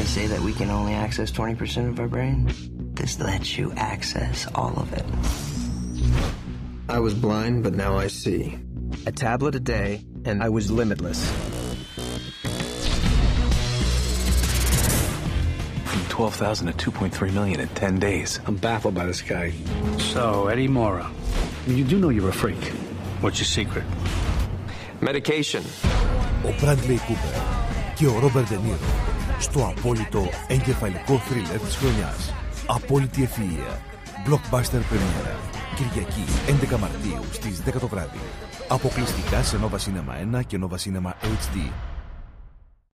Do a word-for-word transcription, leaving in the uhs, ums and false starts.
they say that we can only access twenty percent of our brain? This lets you access all of it. I was blind, but now I see. A tablet a day, and I was limitless. From twelve thousand to two point three million in ten days. I'm baffled by this guy. So, Eddie Mora, you do know you're a freak. What's your secret? Medication. Ο Bradley Cooper και ο Robert De Niro στο απόλυτο εγκεφαλικό θρίλερ της χρονιάς. Απόλυτη ευφυΐα. Blockbuster πρεμιέρα. Κυριακή έντεκα Μαρτίου στις δέκα το βράδυ. Αποκλειστικά σε Nova Cinema ένα και Nova Cinema έιτς ντι.